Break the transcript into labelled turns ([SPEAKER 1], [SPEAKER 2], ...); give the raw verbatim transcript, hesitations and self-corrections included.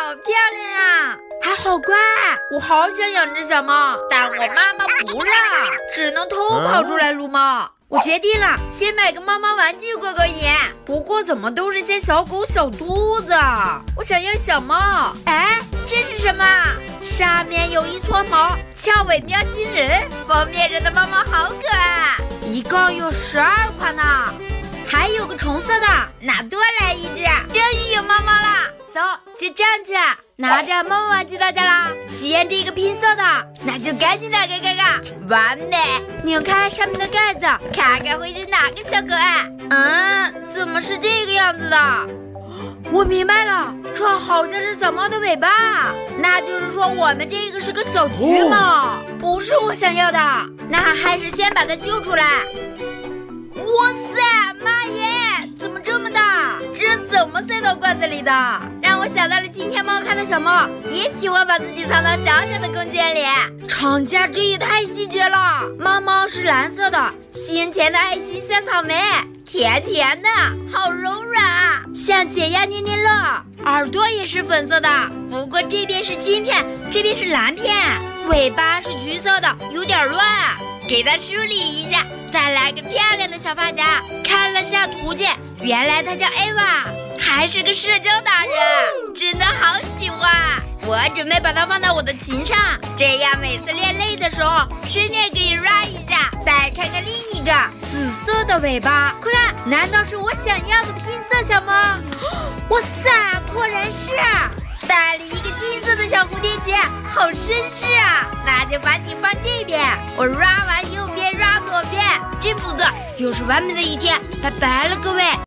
[SPEAKER 1] 漂亮啊，还好乖。我好想养只小猫，但我妈妈不让，只能偷跑出来撸猫。我决定了，先买个猫猫玩具过过瘾。不过怎么都是些小狗小兔子？我想要小猫。哎，这是什么？上面有一撮毛，翘尾喵星人，封面上的猫猫好可爱，一共有十二款呢。还有个橙色的，那多来一只，终于有猫猫了。走，结账去。拿着猫猫玩具到家啦，喜欢这个拼色的，那就赶紧打开看看，完美！拧开上面的盖子，看看会是哪个小可爱。嗯，怎么是这个样子的？我明白了，这好像是小猫的尾巴，那就是说我们这个是个小橘猫，不是我想要的。那还是先把它救出来。哇塞，妈耶，怎么这么大？这怎么塞到罐子里的？让我想到了今天猫看的小猫，也喜欢把自己藏到小小的空间里。厂家这也太细节了，猫猫是蓝色的，心前的爱心像草莓，甜甜的，好柔软啊，像解压捏捏乐。耳朵也是粉色的，不过这边是金片，这边是蓝片。尾巴是橘色的，有点乱，给它梳理一下，再来个漂亮的小发夹。看了下图鉴，原来它叫 Ava， 还是个社交达人，真的好喜欢。我准备把它放到我的琴上，这样每次练累的时候，顺便可以 run 一下。再看看另一个紫色的尾巴，快看，难道是我想要的拼色小猫？哇塞，果然是！带了一个金色的小蝴蝶结，好绅士啊！那就把你放这边，我 run 完右边 run 左边，真不错，又是完美的一天，拜拜了各位。